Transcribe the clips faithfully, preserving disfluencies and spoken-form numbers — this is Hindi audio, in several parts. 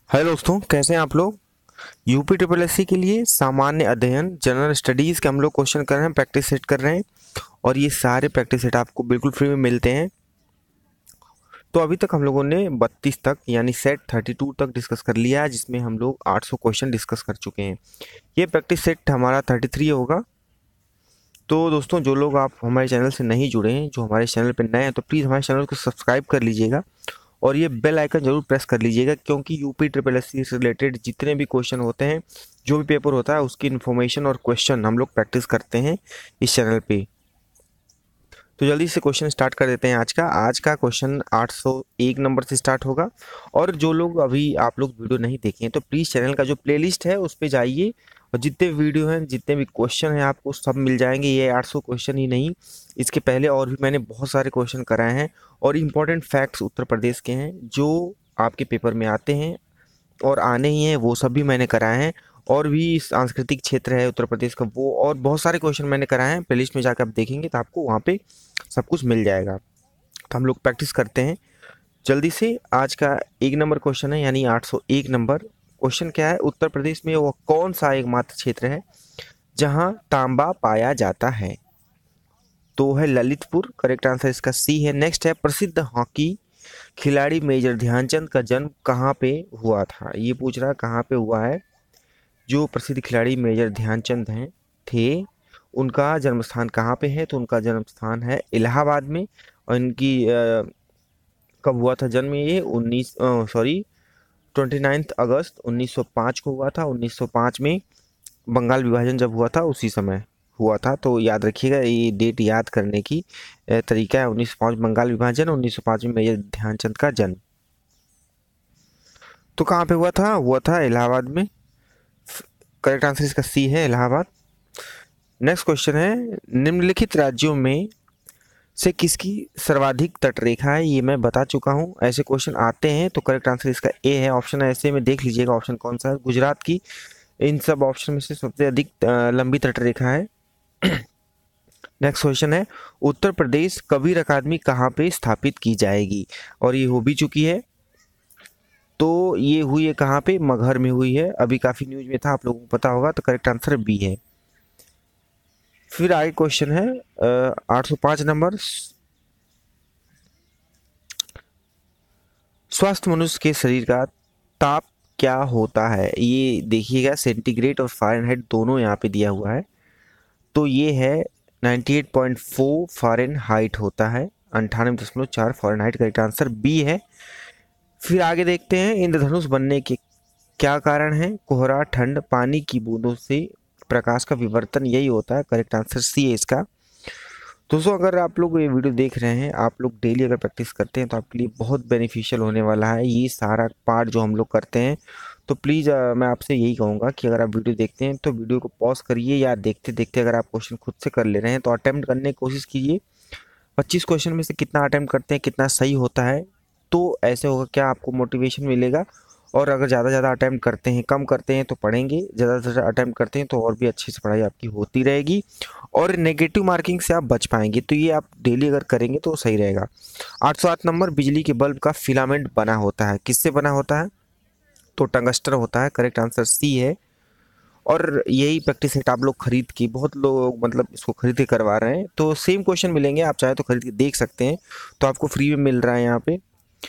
हेलो दोस्तों, कैसे हैं आप लोग। यूपी ट्रिपल एस सी के लिए सामान्य अध्ययन जनरल स्टडीज़ के हम लोग क्वेश्चन कर रहे हैं, प्रैक्टिस सेट कर रहे हैं। और ये सारे प्रैक्टिस सेट आपको बिल्कुल फ्री में मिलते हैं। तो अभी तक हम लोगों ने बत्तीस तक यानी सेट थर्टी टू तक डिस्कस कर लिया है, जिसमें हम लोग आठ सौ क्वेश्चन डिस्कस कर चुके हैं। ये प्रैक्टिस सेट हमारा थर्टी थ्री होगा। तो दोस्तों, जो लोग आप हमारे चैनल से नहीं जुड़े हैं, जो हमारे चैनल पर नए हैं, तो प्लीज़ हमारे चैनल को सब्सक्राइब कर लीजिएगा और ये बेल आइकन जरूर प्रेस कर लीजिएगा, क्योंकि यूपी ट्रिपल एस सी से रिलेटेड जितने भी क्वेश्चन होते हैं, जो भी पेपर होता है, उसकी इन्फॉर्मेशन और क्वेश्चन हम लोग प्रैक्टिस करते हैं इस चैनल पे। तो जल्दी से क्वेश्चन स्टार्ट कर देते हैं। आज का आज का क्वेश्चन आठ सौ एक नंबर से स्टार्ट होगा। और जो लोग अभी आप लोग वीडियो नहीं देखे हैं, तो प्लीज़ चैनल का जो प्लेलिस्ट है उस पर जाइए और जितने वीडियो हैं, जितने भी क्वेश्चन हैं, आपको सब मिल जाएंगे। ये आठ सौ क्वेश्चन ही नहीं, इसके पहले और भी मैंने बहुत सारे क्वेश्चन कराए हैं और इम्पोर्टेंट फैक्ट्स उत्तर प्रदेश के हैं जो आपके पेपर में आते हैं और आने ही हैं, वो सब भी मैंने कराए हैं। और भी सांस्कृतिक क्षेत्र है उत्तर प्रदेश का, वो और बहुत सारे क्वेश्चन मैंने कराए हैं। प्लेलिस्ट में जाकर आप देखेंगे तो आपको वहाँ पे सब कुछ मिल जाएगा। तो हम लोग प्रैक्टिस करते हैं जल्दी से। आज का एक नंबर क्वेश्चन है, यानी आठ सौ एक नंबर क्वेश्चन क्या है। उत्तर प्रदेश में वो कौन सा एकमात्र क्षेत्र है जहाँ तांबा पाया जाता है? तो है ललितपुर। करेक्ट आंसर इसका सी है। नेक्स्ट है, प्रसिद्ध हॉकी खिलाड़ी मेजर ध्यानचंद का जन्म कहाँ पे हुआ था? ये पूछ रहा है कहाँ पे हुआ है। जो प्रसिद्ध खिलाड़ी मेजर ध्यानचंद हैं थे, उनका जन्म स्थान कहाँ पे है? तो उनका जन्म स्थान है इलाहाबाद में। और इनकी अ, कब हुआ था जन्म? ये उन्नीस सॉरी ट्वेंटी नाइन्थ अगस्त उन्नीस सौ पाँच को हुआ था। उन्नीस सौ पाँच में बंगाल विभाजन जब हुआ था, उसी समय हुआ था। तो याद रखिएगा, ये डेट याद करने की अ, तरीका है। उन्नीस सौ पाँच बंगाल विभाजन, उन्नीस सौ पाँच में मेजर ध्यानचंद का जन्म। तो कहाँ पे हुआ था? हुआ था इलाहाबाद में। करेक्ट आंसर इसका सी है, इलाहाबाद। नेक्स्ट क्वेश्चन है, निम्नलिखित राज्यों में से किसकी सर्वाधिक तटरेखा है? ये मैं बता चुका हूँ, ऐसे क्वेश्चन आते हैं। तो करेक्ट आंसर इसका ए है। ऑप्शन ऐसे में देख लीजिएगा ऑप्शन कौन सा है। गुजरात की इन सब ऑप्शन में से सबसे अधिक अ, लंबी तटरेखा है। नेक्स्ट क्वेश्चन है, उत्तर प्रदेश कबीर अकादमी कहाँ पे स्थापित की जाएगी? और ये हो भी चुकी है। तो ये हुई है कहाँ पे? मगहर में हुई है। अभी काफ़ी न्यूज में था, आप लोगों को पता होगा। तो करेक्ट आंसर बी है। फिर आगे क्वेश्चन है आठ सौ पाँच नंबर, स्वस्थ मनुष्य के शरीर का ताप क्या होता है? ये देखिएगा, सेंटीग्रेड और फ़ारेनहाइट दोनों यहाँ पे दिया हुआ है। तो ये है अट्ठानवे पॉइंट चार फ़ारेनहाइट होता है, अंठानवे दशमलव चार फ़ारेनहाइट। करेक्ट आंसर बी है। फिर आगे देखते हैं, इंद्रधनुष बनने के क्या कारण है? कोहरा, ठंड, पानी की बूंदों से प्रकाश का विवर्तन, यही होता है। करेक्ट आंसर सी है इसका। दोस्तों, अगर आप लोग ये वीडियो देख रहे हैं, आप लोग डेली अगर प्रैक्टिस करते हैं, तो आपके लिए बहुत बेनिफिशियल होने वाला है ये सारा पार्ट जो हम लोग करते हैं। तो प्लीज़ मैं आपसे यही कहूँगा कि अगर आप वीडियो देखते हैं तो वीडियो को पॉज करिए, या देखते देखते अगर आप क्वेश्चन खुद से कर ले रहे हैं तो अटेम्प्ट करने की कोशिश कीजिए। पच्चीस क्वेश्चन में से कितना अटेम्प्ट करते हैं, कितना सही होता है, तो ऐसे होगा क्या, आपको मोटिवेशन मिलेगा। और अगर ज़्यादा ज़्यादा अटैम्प्ट करते हैं, कम करते हैं तो पढ़ेंगे, ज़्यादा से ज़्यादा अटैम्प्ट करते हैं तो और भी अच्छे से पढ़ाई आपकी होती रहेगी और नेगेटिव मार्किंग से आप बच पाएंगे। तो ये आप डेली अगर करेंगे तो सही रहेगा। आठ सौ आठ नंबर, बिजली के बल्ब का फिलामेंट बना होता है, किससे बना होता है? तो टंगस्टर होता है। करेक्ट आंसर सी है। और यही प्रैक्टिस सेट आप लोग खरीद के, बहुत लोग मतलब इसको खरीद के करवा रहे हैं। तो सेम क्वेश्चन मिलेंगे, आप चाहे तो खरीद के देख सकते हैं। तो आपको फ्री में मिल रहा है यहाँ पे।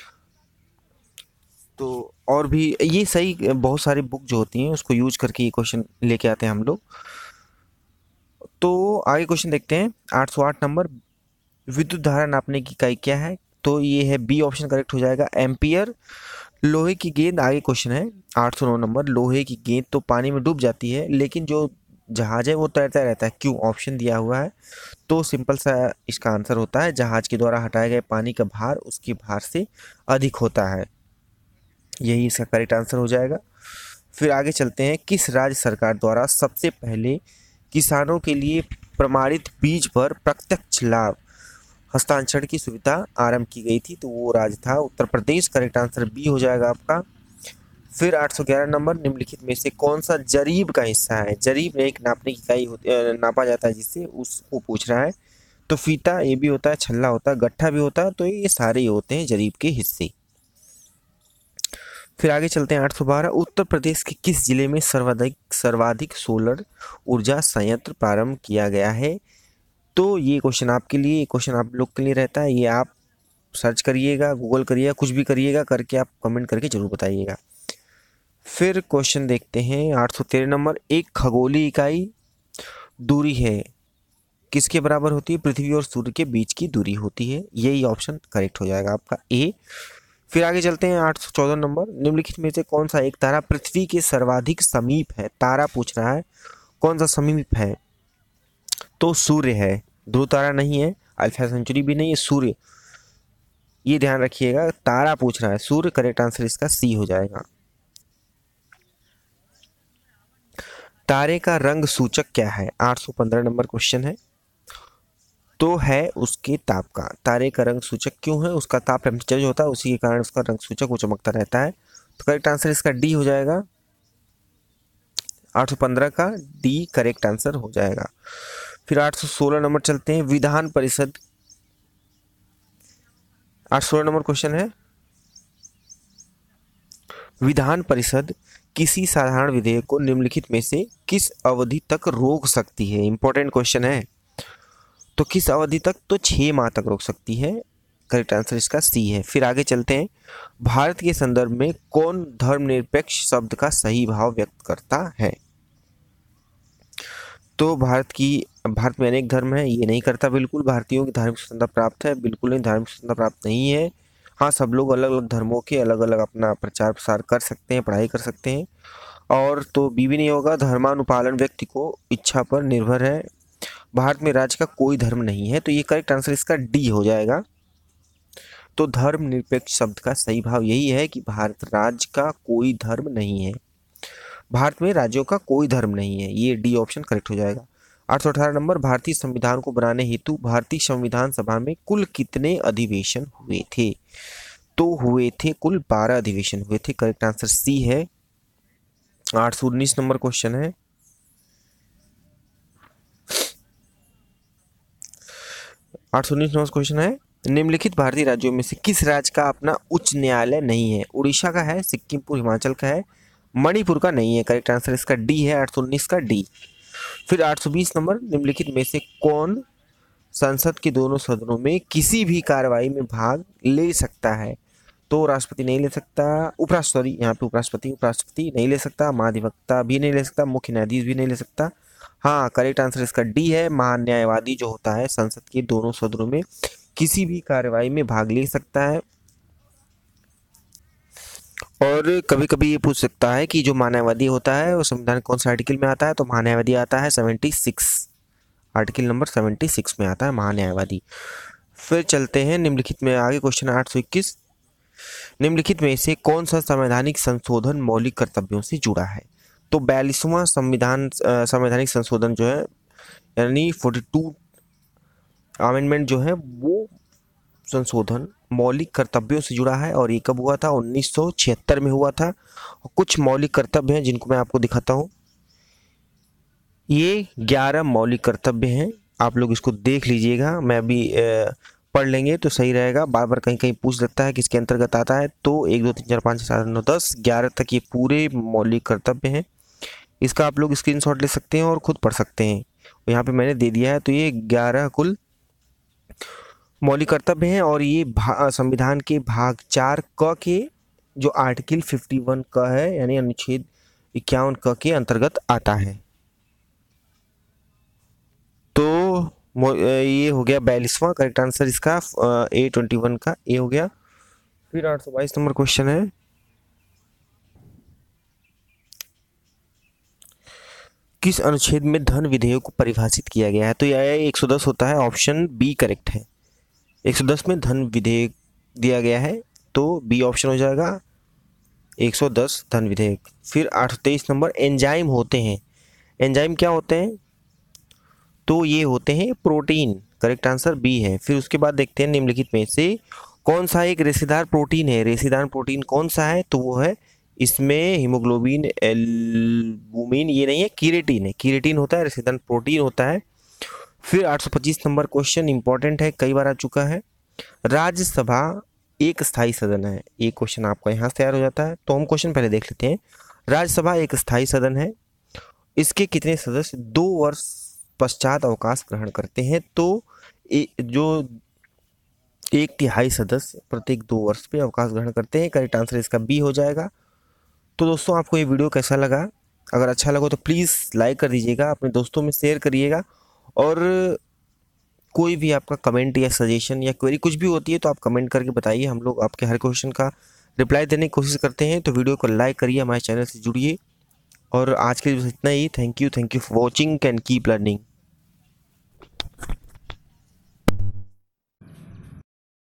तो और भी ये सही, बहुत सारी बुक जो होती हैं उसको यूज करके ये क्वेश्चन लेके आते हैं हम लोग। तो आगे क्वेश्चन देखते हैं। आठ सौ आठ नंबर, विद्युत धारा नापने की इकाई क्या है? तो ये है बी ऑप्शन, करेक्ट हो जाएगा, एम्पियर। लोहे की गेंद, आगे क्वेश्चन है आठ सौ नौ नंबर, लोहे की गेंद तो पानी में डूब जाती है, लेकिन जो जहाज है वो तैरता रहता है, क्यों? ऑप्शन दिया हुआ है। तो सिंपल सा इसका आंसर होता है, जहाज के द्वारा हटाए गए पानी का भार उसके भार से अधिक होता है। यही इसका करेक्ट आंसर हो जाएगा। फिर आगे चलते हैं, किस राज्य सरकार द्वारा सबसे पहले किसानों के लिए प्रमाणित बीज पर प्रत्यक्ष लाभ हस्तांतरण की सुविधा आरंभ की गई थी? तो वो राज्य था Uttar Pradesh. Correct answer B हो जाएगा आपका। फिर आठ सौ ग्यारह नंबर, निम्नलिखित में से कौन सा जरीब का हिस्सा है? जरीब एक नापने की इकाई होती अ, नापा जाता है जिससे, उसको पूछ रहा है। तो फीता ये भी होता है, छल्ला होता है, गट्ठा भी होता है। तो ये सारे ही होते हैं जरीब के हिस्से। फिर आगे चलते हैं आठ सौ बारह, उत्तर प्रदेश के किस जिले में सर्वाधिक सर्वाधिक सोलर ऊर्जा संयंत्र प्रारंभ किया गया है? तो ये क्वेश्चन आपके लिए, ये क्वेश्चन आप लोग के लिए रहता है, ये आप सर्च करिएगा, गूगल करिएगा, कुछ भी करिएगा, करके आप कमेंट करके जरूर बताइएगा। फिर क्वेश्चन देखते हैं आठ सौ तेरह नंबर, एक खगोलीय इकाई दूरी है किसके बराबर होती है? पृथ्वी और सूर्य के बीच की दूरी होती है। यही ऑप्शन करेक्ट हो जाएगा आपका ए। फिर आगे चलते हैं आठ सौ चौदह नंबर, निम्नलिखित में से कौन सा एक तारा पृथ्वी के सर्वाधिक समीप है? तारा पूछ रहा है, कौन सा समीप है? तो सूर्य है, ध्रुव तारा नहीं है, अल्फा सेंचुरी भी नहीं है, सूर्य। ये ध्यान रखिएगा, तारा पूछ रहा है, सूर्य करेक्ट आंसर इसका सी हो जाएगा। तारे का रंग सूचक क्या है? आठ सौ पंद्रह नंबर क्वेश्चन है, तो है उसके ताप का। तारे का रंग सूचक क्यों है? उसका ताप टेम्परेचर जो होता है उसी के कारण उसका रंग सूचक वो चमकता रहता है। तो करेक्ट आंसर इसका डी हो जाएगा, आठ सौ पंद्रह का डी करेक्ट आंसर हो जाएगा। फिर आठ सौ सोलह नंबर चलते हैं, विधान परिषद, आठ सौ सोलह नंबर क्वेश्चन है, विधान परिषद किसी साधारण विधेयक को निम्नलिखित में से किस अवधि तक रोक सकती है? इंपॉर्टेंट क्वेश्चन है। तो किस अवधि तक? तो छह माह तक रोक सकती है, करेक्ट आंसर इसका सी है। फिर आगे चलते हैं, भारत के संदर्भ में कौन धर्मनिरपेक्ष शब्द का सही भाव व्यक्त करता है? तो भारत की भारत में अनेक धर्म है, ये नहीं करता बिल्कुल। भारतीयों की धार्मिक स्वतंत्रता प्राप्त है, बिल्कुल नहीं, धार्मिक स्वतंत्रता प्राप्त नहीं है। हाँ, सब लोग अलग अलग धर्मों के अलग अलग अपना प्रचार प्रसार कर सकते हैं, पढ़ाई कर सकते हैं। और तो बी भी नहीं होगा, धर्मानुपालन व्यक्ति को इच्छा पर निर्भर है। भारत में राज्य का कोई धर्म नहीं है, तो ये करेक्ट आंसर इसका डी हो जाएगा। तो धर्मनिरपेक्ष शब्द का सही भाव यही है कि भारत राज्य का कोई धर्म नहीं है, भारत में राज्यों का कोई धर्म नहीं है, ये डी ऑप्शन करेक्ट हो जाएगा। आठ सौ अठारह नंबर, भारतीय संविधान को बनाने हेतु भारतीय संविधान सभा में कुल कितने अधिवेशन हुए थे? तो हुए थे कुल बारह अधिवेशन हुए थे, करेक्ट आंसर सी है। आठ सौ उन्नीस नंबर क्वेश्चन है, आठ सौ उन्नीस नंबर क्वेश्चन है, निम्नलिखित भारतीय राज्यों में से किस राज्य का अपना उच्च न्यायालय नहीं है? उड़ीसा का है, सिक्किम हिमाचल का है, मणिपुर का नहीं है, करेक्ट आंसर इसका डी है, आठ सौ उन्नीस का डी। फिर आठ सौ बीस नंबर, निम्नलिखित में से कौन संसद के दोनों सदनों में किसी भी कार्रवाई में भाग ले सकता है? तो राष्ट्रपति नहीं ले सकता, उपराष्ट्रपति, यहाँ पे उपराष्ट्रपति उपराष्ट्रपति नहीं ले सकता, महाधिवक्ता भी नहीं ले सकता, मुख्य न्यायाधीश भी नहीं ले सकता। हाँ, करेक्ट आंसर इसका डी है, महान्यायवादी जो होता है संसद के दोनों सदनों में किसी भी कार्रवाई में भाग ले सकता है। और कभी कभी ये पूछ सकता है कि जो महान्यायवादी होता है वो संविधान कौन सा आर्टिकल में आता है? तो महान्यायवादी आता है seventy six, article number seventy six में आता है महान्यायवादी। फिर चलते हैं निम्नलिखित में, आगे क्वेश्चन आठ सौ इक्कीस, निम्नलिखित में से कौन सा संवैधानिक संशोधन मौलिक कर्तव्यों से जुड़ा है? तो बयालीसवां संविधान संवैधानिक संशोधन जो है, यानी फोर्टी टू अमेंडमेंट जो है, वो संशोधन मौलिक कर्तव्यों से जुड़ा है। और ये कब हुआ था? उन्नीस सौ छिहत्तर में हुआ था। कुछ मौलिक कर्तव्य हैं जिनको मैं आपको दिखाता हूँ। ये ग्यारह मौलिक कर्तव्य हैं, आप लोग इसको देख लीजिएगा, मैं भी पढ़ लेंगे तो सही रहेगा। बार बार कहीं कहीं पूछ सकता है किसके अंतर्गत आता है, तो एक दो तीन चार पाँच छः सात नौ दस ग्यारह तक ये पूरे मौलिक कर्तव्य हैं। इसका आप लोग स्क्रीनशॉट ले सकते हैं और खुद पढ़ सकते हैं, यहाँ पे मैंने दे दिया है। तो ये ग्यारह कुल मौलिक कर्तव्य हैं, और ये संविधान के भाग चार क के जो आर्टिकल इक्यावन क है, यानी अनुच्छेद इक्यावन क के अंतर्गत आता है। तो ये हो गया बयालीसवां, करेक्ट आंसर इसका ए ट्वेंटी वन का ए हो गया। फिर आठ सौ बाईस नंबर क्वेश्चन है, किस अनुच्छेद में धन विधेयक को परिभाषित किया गया है? तो यह एक सौ दस होता है, ऑप्शन बी करेक्ट है। एक सौ दस में धन विधेयक दिया गया है, तो बी ऑप्शन हो जाएगा, एक सौ दस धन विधेयक। फिर आठ सौ तेईस नंबर, एंजाइम होते हैं, एंजाइम क्या होते हैं? तो ये होते हैं प्रोटीन, करेक्ट आंसर बी है। फिर उसके बाद देखते हैं निम्नलिखित में से कौन सा एक रेशेदार प्रोटीन है? रेशेदार प्रोटीन कौन सा है? तो वो है, इसमें हीमोग्लोबिन, एल्बुमिन ये नहीं है, कीरेटिन है, कीरेटिन होता है, रेशेदार प्रोटीन होता है। फिर आठ सौ पच्चीस नंबर क्वेश्चन इंपॉर्टेंट है, कई बार आ चुका है, राज्यसभा एक स्थायी सदन है। एक क्वेश्चन आपका यहाँ से तैयार हो जाता है। तो हम क्वेश्चन पहले देख लेते हैं। राज्यसभा एक स्थायी सदन है। इसके कितने सदस्य दो वर्ष पश्चात अवकाश ग्रहण करते हैं? तो ए, जो एक तिहाई सदस्य प्रत्येक दो वर्ष पे अवकाश ग्रहण करते हैं। करेक्ट आंसर इसका बी हो जाएगा। तो दोस्तों, आपको ये वीडियो कैसा लगा? अगर अच्छा लगा तो प्लीज़ लाइक कर दीजिएगा, अपने दोस्तों में शेयर करिएगा, और कोई भी आपका कमेंट या सजेशन या क्वेरी कुछ भी होती है तो आप कमेंट करके बताइए। हम लोग आपके हर क्वेश्चन का रिप्लाई देने की कोशिश करते हैं। तो वीडियो को लाइक करिए, हमारे चैनल से जुड़िए, और आज के लिए बस इतना ही। Thank you thank you for watching, can keep learning.